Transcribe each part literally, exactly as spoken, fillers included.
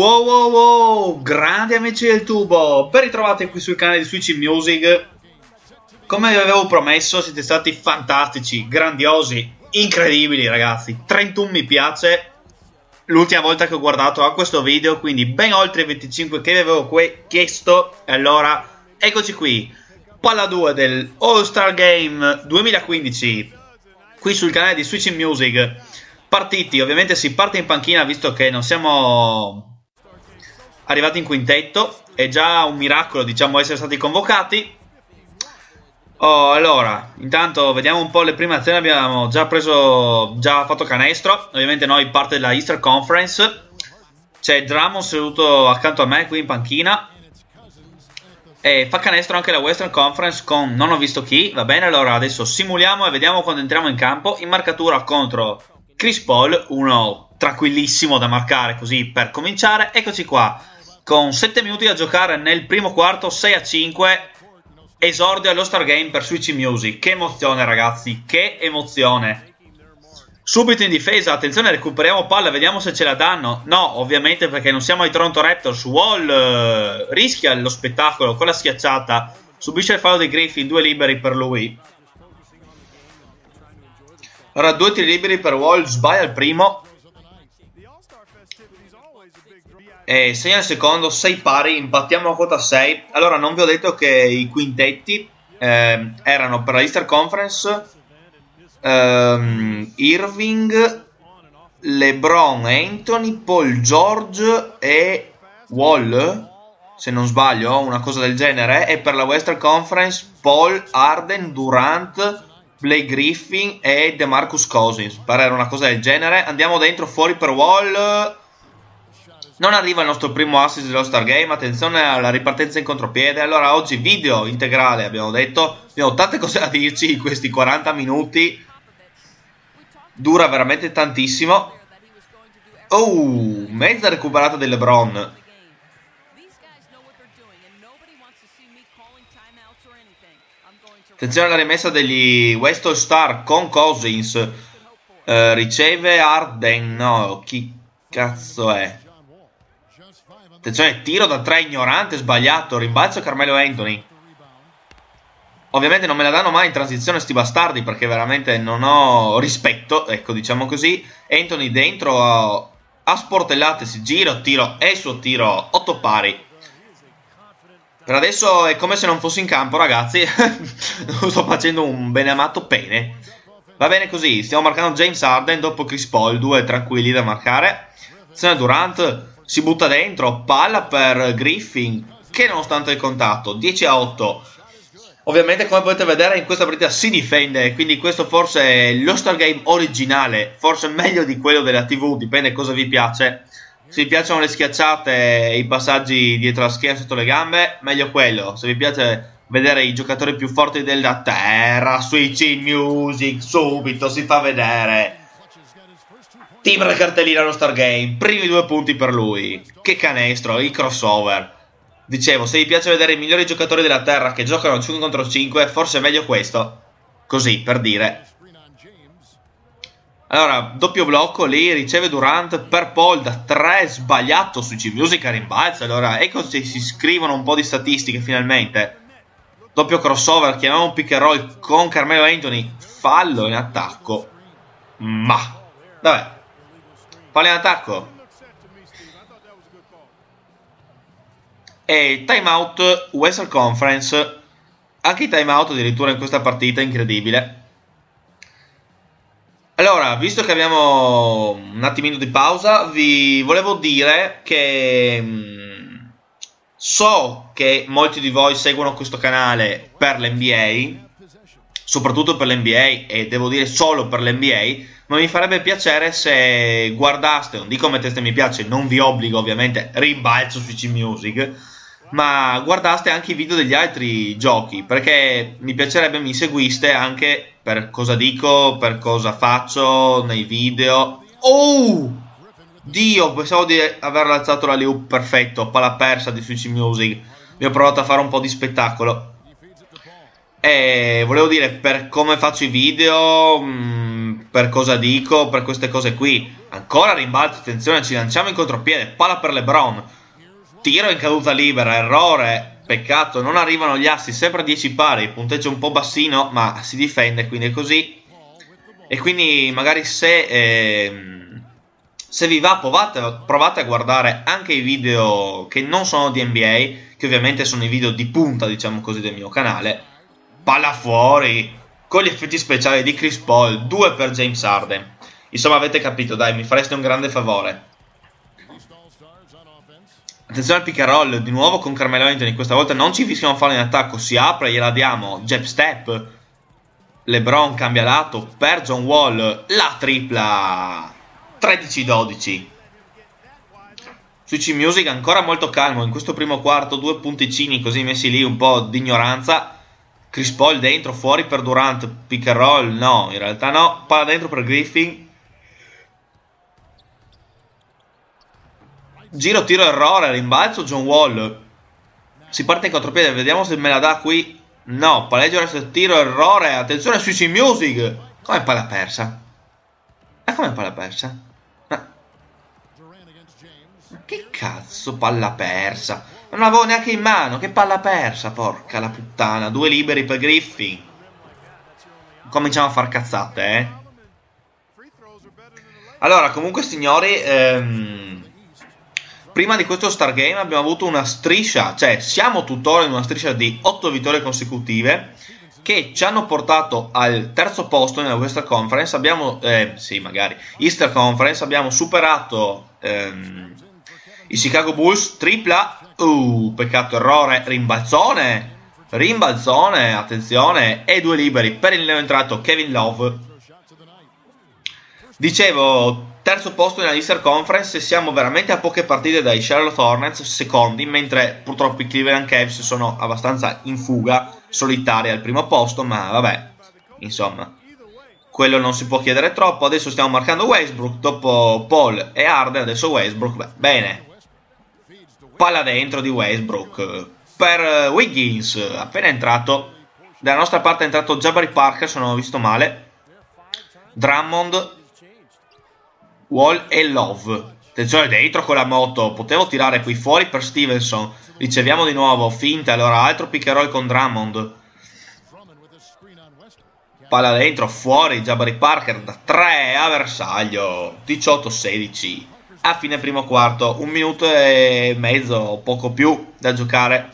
Wow wow wow, grandi amici del tubo, ben ritrovati qui sul canale di Switch Music. Come vi avevo promesso, siete stati fantastici, grandiosi, incredibili ragazzi. trentuno mi piace l'ultima volta che ho guardato a questo video, quindi ben oltre i venticinque che vi avevo chiesto. E allora, eccoci qui, palla due del All Star Game duemilaquindici, qui sul canale di Switch Music. Partiti, ovviamente si parte in panchina visto che non siamo arrivati in quintetto. È già un miracolo, diciamo, essere stati convocati. Oh, allora, intanto vediamo un po' le prime azioni. Abbiamo già preso, già fatto canestro. Ovviamente noi parte della Eastern Conference. C'è Drummond seduto accanto a me qui in panchina. E fa canestro anche la Western Conference con non ho visto chi. Va bene, allora adesso simuliamo e vediamo quando entriamo in campo. In marcatura contro Chris Paul, uno tranquillissimo da marcare così per cominciare. Eccoci qua, con sette minuti da giocare nel primo quarto, sei a cinque, esordio allo Star Game per Switch Music. Che emozione ragazzi, che emozione. Subito in difesa, attenzione, recuperiamo palla, vediamo se ce la danno. No, ovviamente, perché non siamo ai Toronto Raptors. Wall eh, rischia lo spettacolo con la schiacciata, subisce il fallo di Griffin, due liberi per lui. Allora, due tiri liberi per Wall, sbaglia il primo e segna il secondo, sei pari, impattiamo a quota sei. Allora, non vi ho detto che i quintetti eh, erano per la Eastern Conference ehm, Irving, LeBron, Anthony, Paul George e Wall, se non sbaglio, una cosa del genere. E per la Western Conference Paul, Harden, Durant, Blake Griffin e DeMarcus Cousins. Pare era una cosa del genere. Andiamo dentro, fuori per Wall. Non arriva il nostro primo assist dello Star Game. Attenzione alla ripartenza in contropiede. Allora, oggi video integrale, abbiamo detto. Abbiamo tante cose da dirci in questi quaranta minuti. Dura veramente tantissimo. Oh, mezza recuperata del LeBron. Attenzione alla rimessa degli West All Star con Cousins. Uh, riceve Harden. No, chi cazzo è? Attenzione, tiro da tre ignorante, sbagliato. Rimbalzo Carmelo Anthony. Ovviamente non me la danno mai in transizione sti bastardi, perché veramente non ho rispetto, ecco, diciamo così. Anthony dentro a, a sportellate, si gira, tiro e suo tiro, otto pari. Per adesso è come se non fossi in campo ragazzi. Sto facendo un beneamato pene. Va bene così, stiamo marcando James Harden dopo Chris Paul, due tranquilli da marcare. Attenzione, Durant si butta dentro, palla per Griffin che nonostante il contatto, dieci a otto. Ovviamente come potete vedere in questa partita si difende, quindi questo forse è lo Star Game originale, forse meglio di quello della tivù, dipende cosa vi piace. Se vi piacciono le schiacciate e i passaggi dietro la schiena sotto le gambe, meglio quello. Se vi piace vedere i giocatori più forti della terra, Switch Music, subito si fa vedere. Team la cartellina allo Star Game, primi due punti per lui. Che canestro, il crossover. Dicevo, se vi piace vedere i migliori giocatori della terra che giocano cinque contro cinque, forse è meglio questo. Così, per dire. Allora, doppio blocco lì, riceve Durant per Paul da tre, sbagliato su Switch Music a rimbalzo. Allora, ecco se si scrivono un po' di statistiche finalmente. Doppio crossover, chiamiamo un pick and roll con Carmelo Anthony, fallo in attacco. Ma, vabbè, fallo in attacco. E timeout Western Conference. Anche i timeout addirittura in questa partita, incredibile. Allora, visto che abbiamo un attimino di pausa, vi volevo dire che mh, so che molti di voi seguono questo canale per l'N B A, soprattutto per l'N B A, e devo dire solo per l'N B A, ma mi farebbe piacere se guardaste, non dico metteste mi piace, non vi obbligo ovviamente, rimbalzo su Switch Music, ma guardaste anche i video degli altri giochi, perché mi piacerebbe mi seguiste anche per cosa dico, per cosa faccio nei video. Oh! Dio, pensavo di aver alzato la loop, perfetto, palla persa di Switch Music. Mi ho provato a fare un po' di spettacolo. E volevo dire, per come faccio i video, mh, per cosa dico, per queste cose qui. Ancora rimbalzo, attenzione, ci lanciamo in contropiede, palla per LeBron, tiro in caduta libera, errore, peccato, non arrivano gli assi, sempre dieci pari, punteggio un po' bassino, ma si difende, quindi è così. E quindi magari se, eh, se vi va provate, provate a guardare anche i video che non sono di N B A, che ovviamente sono i video di punta, diciamo così, del mio canale. Palla fuori, con gli effetti speciali di Chris Paul, due per James Harden. Insomma, avete capito, dai, mi fareste un grande favore. Attenzione al pick and roll, di nuovo con Carmelo Anthony, questa volta non ci fischiamo fallo in attacco, si apre, gliela diamo, jab step, LeBron cambia lato per John Wall, la tripla, tredici dodici. Switching Music ancora molto calmo, in questo primo quarto due punticini così messi lì, un po' di ignoranza. Chris Paul dentro, fuori per Durant, pick and roll, no, in realtà no, palla dentro per Griffin. Giro, tiro, errore, rimbalzo, John Wall. Si parte in contropiede, vediamo se me la dà qui. No, palleggio, resto, tiro, errore, attenzione, Switching Music. Come palla persa? Ma come palla persa? Ma... Ma che cazzo palla persa? Non l'avevo neanche in mano, che palla persa, porca la puttana. Due liberi per Griffin. Cominciamo a far cazzate, eh. Allora, comunque signori, ehm, prima di questo Star Game abbiamo avuto una striscia, cioè siamo tuttora in una striscia di otto vittorie consecutive che ci hanno portato al terzo posto nella Western Conference. Abbiamo, eh, sì magari, Eastern Conference, abbiamo superato ehm, i Chicago Bulls, tripla, uh, peccato, errore, rimbalzone, rimbalzone, attenzione, e due liberi per il neoentrato Kevin Love. Dicevo, terzo posto nella Eastern Conference, siamo veramente a poche partite dai Charlotte Hornets, secondi, mentre purtroppo i Cleveland Cavs sono abbastanza in fuga, solitari al primo posto, ma vabbè, insomma, quello non si può chiedere troppo. Adesso stiamo marcando Westbrook, dopo Paul e Harden, adesso Westbrook, beh, bene. Palla dentro di Westbrook per Wiggins, appena entrato. Dalla nostra parte è entrato Jabari Parker, se non ho visto male. Drummond, Wall e Love. Attenzione dentro con la moto, potevo tirare qui fuori per Stevenson. Riceviamo di nuovo, finta, allora altro pick and roll con Drummond. Palla dentro, fuori, Jabari Parker da tre a bersaglio, diciotto sedici. A fine primo quarto, un minuto e mezzo, poco più da giocare.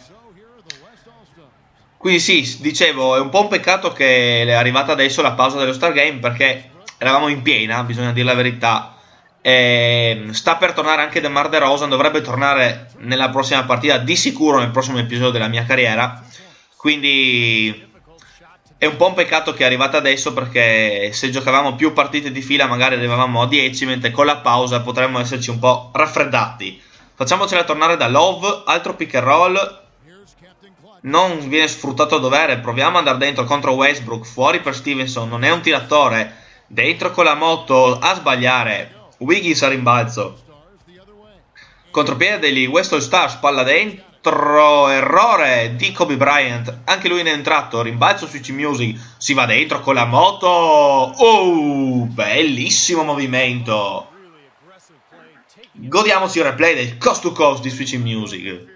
Quindi sì, dicevo, è un po' un peccato che è arrivata adesso la pausa dello Star Game, perché eravamo in piena, bisogna dire la verità. E sta per tornare anche DeMar DeRozan, dovrebbe tornare nella prossima partita, di sicuro nel prossimo episodio della mia carriera. Quindi è un po' un peccato che è arrivata adesso, perché se giocavamo più partite di fila magari arrivavamo a dieci, mentre con la pausa potremmo esserci un po' raffreddati. Facciamocela tornare da Love, altro pick and roll, non viene sfruttato a dovere, proviamo ad andare dentro contro Westbrook, fuori per Stevenson, non è un tiratore, dentro con la moto a sbagliare, Wiggins a rimbalzo, contropiede degli West All Stars, palla dentro, errore di Kobe Bryant, anche lui ne è entrato, rimbalzo su Switching Music, si va dentro con la moto, oh, bellissimo movimento, godiamoci il replay del coast to coast di Switching Music.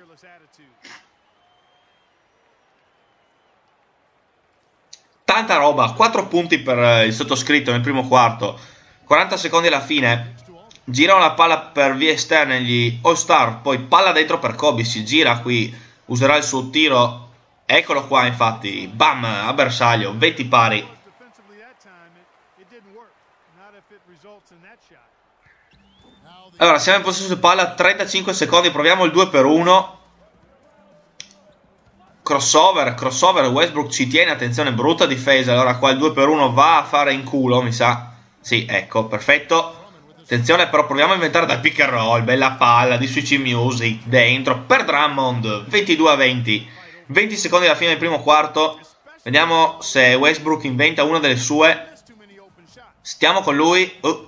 Tanta roba, quattro punti per il sottoscritto nel primo quarto, quaranta secondi alla fine, gira una palla per via esterna gli All Star, poi palla dentro per Kobe, si gira qui, userà il suo tiro, eccolo qua infatti, bam, a bersaglio, venti pari. Allora, siamo in possesso di palla, trentacinque secondi, proviamo il due per uno. Crossover, crossover, Westbrook ci tiene, attenzione, brutta difesa, allora qua il due per uno va a fare in culo, mi sa. Sì, ecco, perfetto. Attenzione, però proviamo a inventare dal pick and roll, bella palla di Switching Music, dentro, per Drummond, ventidue a venti. venti secondi alla fine del primo quarto, vediamo se Westbrook inventa una delle sue. Stiamo con lui. Uh.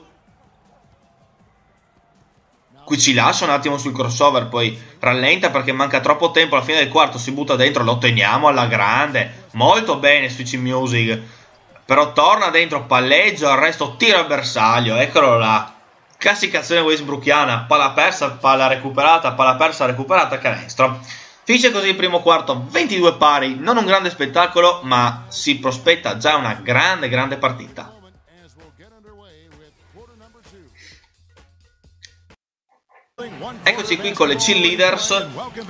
Qui ci lascia un attimo sul crossover, poi rallenta perché manca troppo tempo, alla fine del quarto si butta dentro, lo teniamo alla grande, molto bene Switching Music, Però torna dentro, palleggio, arresto, tiro al bersaglio, eccolo là. Classificazione westbrookiana, palla persa, palla recuperata, palla persa, recuperata, canestro. Finisce così il primo quarto, ventidue pari, non un grande spettacolo, ma si prospetta già una grande, grande partita. Eccoci qui con le cheerleaders.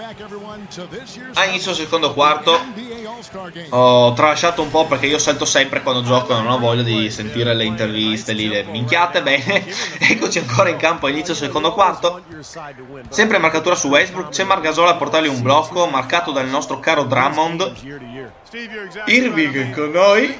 A inizio secondo quarto ho tralasciato un po' perché io salto sempre quando gioco, non ho voglia di sentire le interviste lì, le minchiate. Bene, eccoci ancora in campo a inizio secondo quarto. Sempre marcatura su Westbrook, c'è Margasol a portargli un blocco marcato dal nostro caro Drummond. Irving con noi.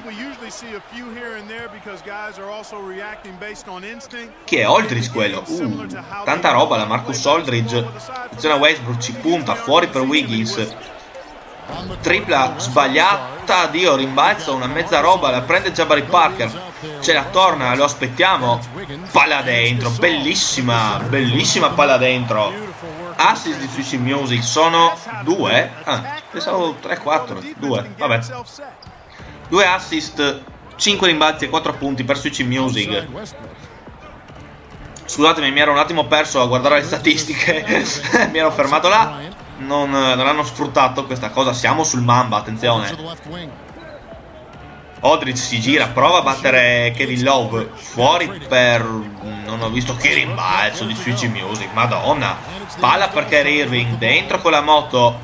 Chi è Aldridge quello? Uh, tanta roba la Marcus Aldridge. Attenzione a Westbrook, ci punta, fuori per Wiggins. Tripla sbagliata, Dio, rimbalzo, una mezza roba, la prende Jabari Parker. Ce la torna, lo aspettiamo. Palla dentro, bellissima, bellissima palla dentro. Assist di Switch Music sono due? Ah, pensavo tre quattro, due, vabbè. Due assist, cinque rimbalzi e quattro punti per Switch Music. Scusatemi, mi ero un attimo perso a guardare le statistiche. Mi ero fermato là. Non, non hanno sfruttato questa cosa. Siamo sul Mamba, attenzione. Aldridge si gira, prova a battere Kevin Love. Fuori per... non ho visto che rimbalzo di Switch Music. Madonna. Palla per Kyrie Irving, dentro con la moto.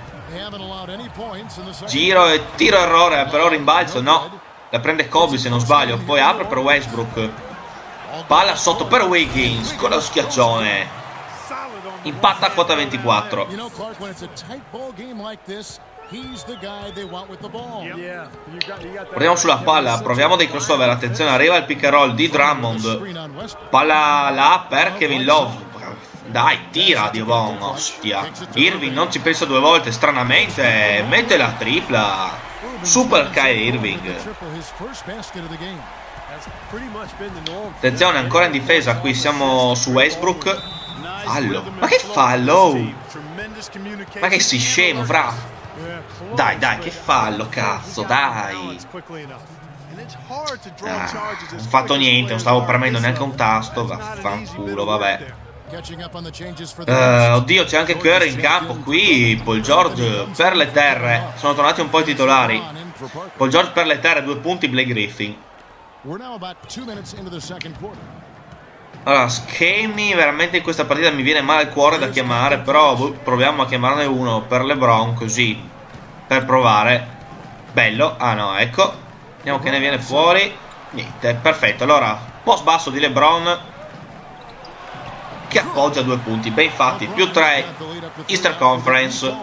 Giro e tiro errore, però rimbalzo no. La prende Kobe se non sbaglio. Poi apre per Westbrook. Palla sotto per Wiggins con lo schiaccione. Impatta a quota ventiquattro. Proviamo sulla palla, proviamo dei crossover. Attenzione, arriva il pick and roll di Drummond. Palla là per Kevin Love. Dai, tira, Dio buono, ostia. Irving non ci pensa due volte, stranamente mette la tripla. Super Kyrie Irving. Attenzione, ancora in difesa. Qui siamo su Westbrook. Fallo. Ma che fallo? Ma che si scemo, fra. Dai, dai, che fallo, cazzo, dai. Ah, non ho fatto niente, non stavo premendo neanche un tasto. Vaffanculo, vabbè. Uh, oddio, c'è anche Curry in campo. Qui Paul George per le terre. Sono tornati un po' i titolari. Paul George per le terre, due punti Blake Griffin. Allora, schemi, veramente in questa partita mi viene male il cuore da chiamare, però proviamo a chiamarne uno per LeBron, così, per provare. Bello, ah no, ecco. Vediamo che ne viene fuori. Niente, perfetto. Allora, post basso di LeBron, che appoggia due punti, ben fatti, più tre, Eastern Conference.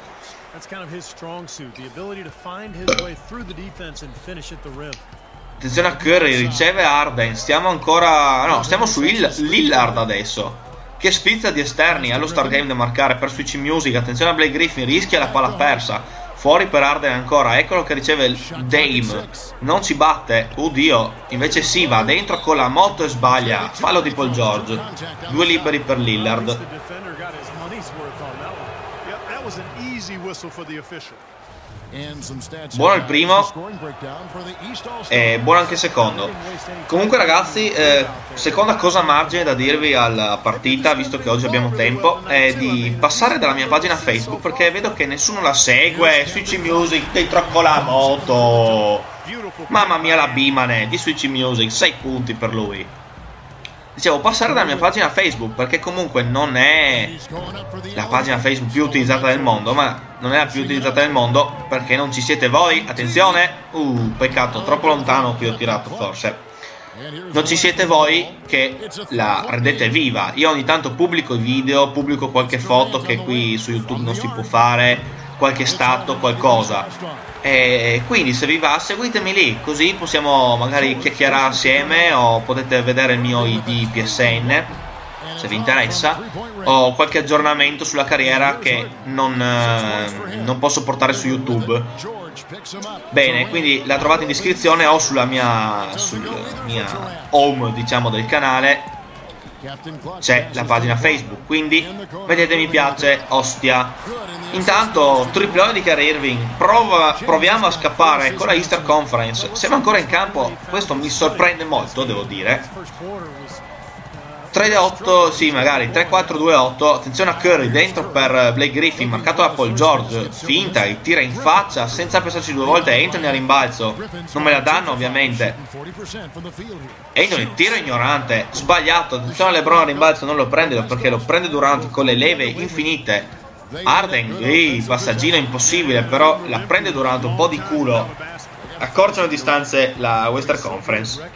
Attenzione a Curry, riceve Harden, stiamo ancora... no, stiamo su Lillard adesso, che spizza di esterni, allo Star Game da marcare per Switch Music. Attenzione a Blake Griffin, rischia la palla persa, fuori per Harden ancora, eccolo che riceve il Dame, non ci batte, oddio, invece sì, va dentro con la moto e sbaglia, fallo di Paul George, due liberi per Lillard. Buono il primo e buono anche il secondo. Comunque ragazzi, eh, seconda cosa a margine da dirvi alla partita, visto che oggi abbiamo tempo, è di passare dalla mia pagina Facebook, perché vedo che nessuno la segue. Switch Music dentro con la moto, mamma mia, la Bimane di Switch Music, sei punti per lui. Dicevo, passare dalla mia pagina Facebook, perché comunque non è la pagina Facebook più utilizzata del mondo, ma non è la più utilizzata del mondo perché non ci siete voi. Attenzione, uh, peccato, troppo lontano qui ho tirato forse. Non ci siete voi che la rendete viva. Io ogni tanto pubblico i video, pubblico qualche foto che qui su YouTube non si può fare, qualche stato, qualcosa. E quindi se vi va seguitemi lì, così possiamo magari chiacchierare assieme, o potete vedere il mio I D P S N se vi interessa, o qualche aggiornamento sulla carriera che non, eh, non posso portare su YouTube. Bene, quindi la trovate in descrizione o sulla mia, sulla mia home, diciamo, del canale. c'è la pagina Facebook, quindi mettete mi piace, ostia. Intanto triple di Kyrie Irving, prova, proviamo a scappare con la Eastern Conference, siamo ancora in campo, questo mi sorprende molto, devo dire. tre otto, sì, magari tre quattro due otto. Attenzione a Curry dentro per Blake Griffin, marcato da Paul George, finta, il tira in faccia senza pensarci due volte. Anthony a rimbalzo, non me la danno ovviamente. Anthony tiro ignorante, sbagliato. Attenzione a LeBron a rimbalzo, non lo prende perché lo prende Durant con le leve infinite. Harden, ehi, passaggino impossibile, però la prende Durant un po' di culo. Accorciano distanze la Western Conference.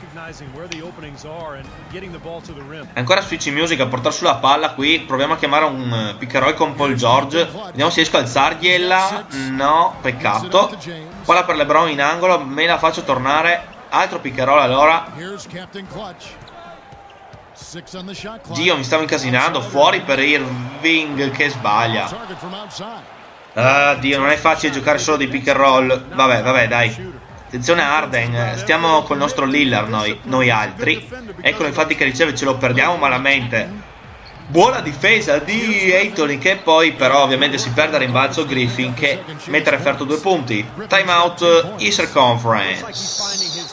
Ancora Switching Music a portare sulla palla qui. Proviamo a chiamare un pick and roll con Paul George. Vediamo se riesco a alzargliela. No, peccato. Palla per LeBron in angolo, me la faccio tornare. Altro pick and roll allora. Dio, mi stavo incasinando. Fuori per Irving che sbaglia. Ah, Dio, non è facile giocare solo di pick and roll. Vabbè, vabbè, dai. Attenzione a Harden, stiamo col nostro Lillard noi, noi altri. Eccolo infatti che riceve, ce lo perdiamo malamente. Buona difesa di Anthony che poi però ovviamente si perde a rimbalzo Griffin che mette a referto due punti. Timeout Eastern Conference.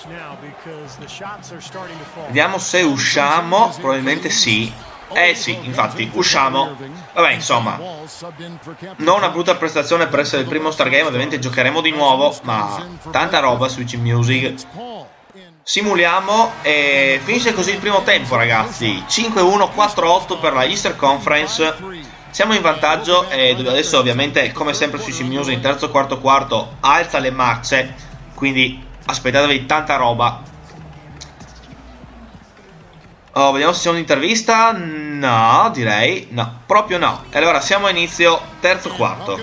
Vediamo se usciamo, probabilmente sì. Eh sì, infatti, usciamo. Vabbè, insomma, non una brutta prestazione per essere il primo Stargame. Ovviamente giocheremo di nuovo, ma tanta roba Switching Music. Simuliamo e finisce così il primo tempo, ragazzi. Cinque uno, quattro otto per la Eastern Conference. Siamo in vantaggio e adesso ovviamente, come sempre Switching Music, in terzo quarto quarto alza le marce. Quindi aspettatevi tanta roba. Oh, vediamo se c'è un'intervista. No, direi no, proprio no. E allora siamo a inizio terzo quarto.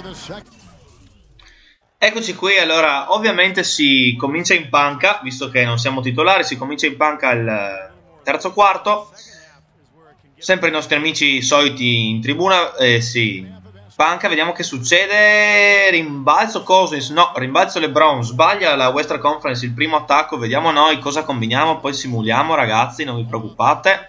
Eccoci qui. Allora ovviamente si comincia in panca, visto che non siamo titolari. Si comincia in panca il terzo quarto. Sempre i nostri amici soliti in tribuna. Eh sì, panca, vediamo che succede. Rimbalzo Cousins, no, rimbalzo LeBron. Sbaglia la Western Conference il primo attacco. Vediamo noi cosa combiniamo, poi simuliamo, ragazzi, non vi preoccupate.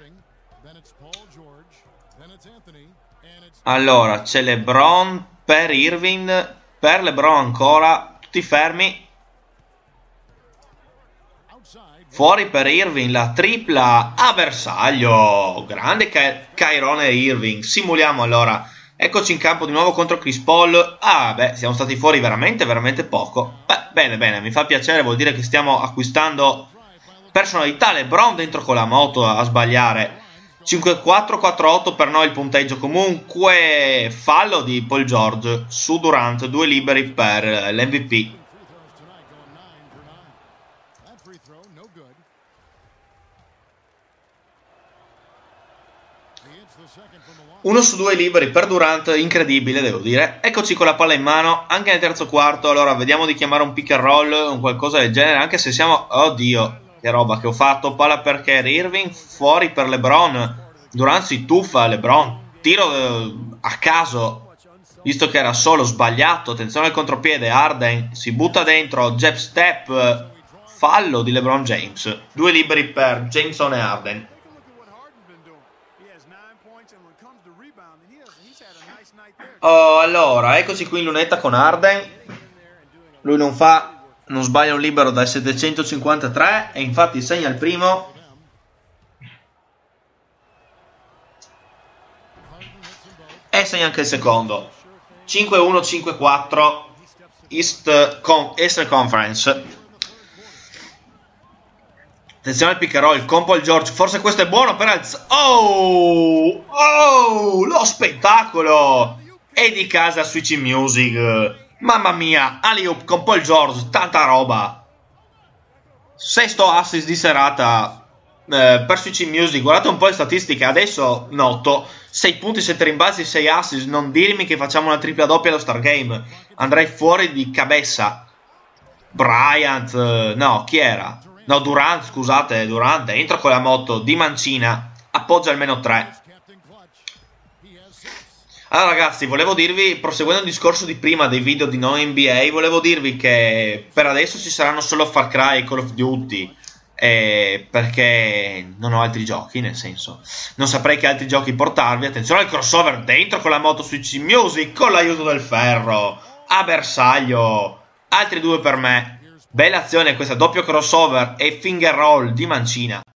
Allora c'è LeBron per Irving, per LeBron ancora, tutti fermi. Fuori per Irving, la tripla a bersaglio. Grande Kyrie Irving. Simuliamo allora. Eccoci in campo di nuovo contro Chris Paul. Ah, beh, siamo stati fuori veramente, veramente poco. Beh, bene, bene, mi fa piacere, vuol dire che stiamo acquistando personalità. LeBron dentro con la moto a sbagliare. cinque quattro, quattro otto per noi il punteggio. Comunque, fallo di Paul George su Durant, due liberi per l'M V P. Uno su due liberi per Durant, incredibile devo dire. Eccoci con la palla in mano, anche nel terzo quarto. Allora vediamo di chiamare un pick and roll, un qualcosa del genere, anche se siamo... Oddio, che roba che ho fatto. Palla per Kyrie Irving, fuori per LeBron. Durant si tuffa, LeBron. Tiro eh, a caso, visto che era solo, sbagliato. Attenzione al contropiede, Harden si butta dentro, jab step, fallo di LeBron James. Due liberi per Jameson e Harden. Oh, allora, eccoci qui in lunetta con Harden. Lui non fa, non sbaglia un libero dal settecentocinquantatré e infatti segna il primo. E segna anche il secondo. cinque uno, cinque quattro East Con Eastern Conference. Attenzione al pick and roll con Paul George. Forse questo è buono per alzare. Oh, oh, lo spettacolo! E di casa Switching Music. Mamma mia, alley-oop con Paul George, tanta roba. Sesto assist di serata eh, per Switching Music. Guardate un po' le statistiche. Adesso noto sei punti, sette rimbalzi, sei assist. Non dirmi che facciamo una tripla doppia allo Stargame. Andrei fuori di cabeza. Bryant, eh, no, chi era? No, Durant, scusate, Durant. Entra con la moto di mancina, appoggia almeno tre. Allora ragazzi, volevo dirvi, proseguendo il discorso di prima dei video di non N B A, volevo dirvi che per adesso ci saranno solo Far Cry e Call of Duty. eh, perché non ho altri giochi, nel senso, non saprei che altri giochi portarvi. Attenzione al crossover dentro con la moto su C Music, con l'aiuto del ferro, a bersaglio, altri due per me. Bella azione questa, doppio crossover e finger roll di mancina.